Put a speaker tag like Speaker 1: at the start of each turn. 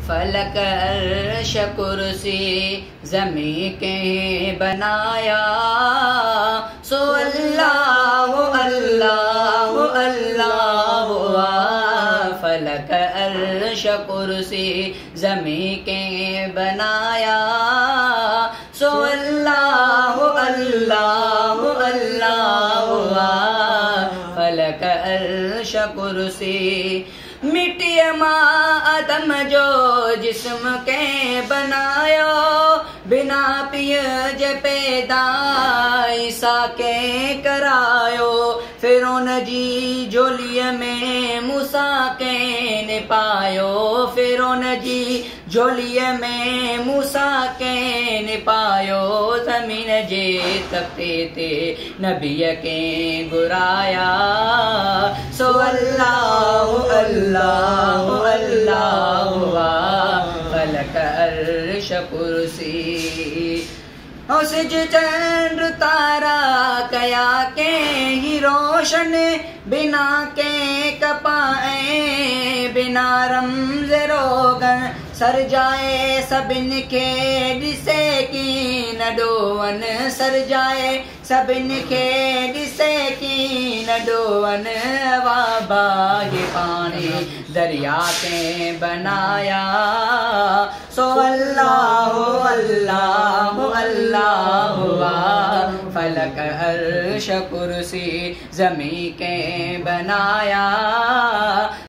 Speaker 1: फलक अर्श कुर्सी ज़मीं के बनाया। सो अल्लाह अल्लाह अल्लाह फलक अर्श कुर्सी ज़मीं के बनाया। सो अल्लाह अल्लाह अल्लाह फलक अर्श कुर्सी। मिट्टी माँ आदम जो जिस्म के बनायो, बिना पिय जे पैदा ईसा के करायो। फिरौन जी झोलीअ में मूसा के ने पायो, फिरौन जी झोलीअ में मूसा के ने पायो। ज़मीन जे तख्ते ते नबीअ के घुराया। सो अल्लाह अल्लाह अल्लाह फलक अर्श कुर्सी। सिज चंद्र तारा कया के ही रोशन, बिना के कपाए बिना रमज़ रोगन। सर जाए सबिन के ॾिसे की न ॾोअन, सर जाए सबिन के ॾिसे की न ॾोअन। वाबा ये पानी दरिया के बनाया। सो अल्लाह अल्लाह अल्लाह फलक अर्श कुर्सी ज़मीं के बनाया।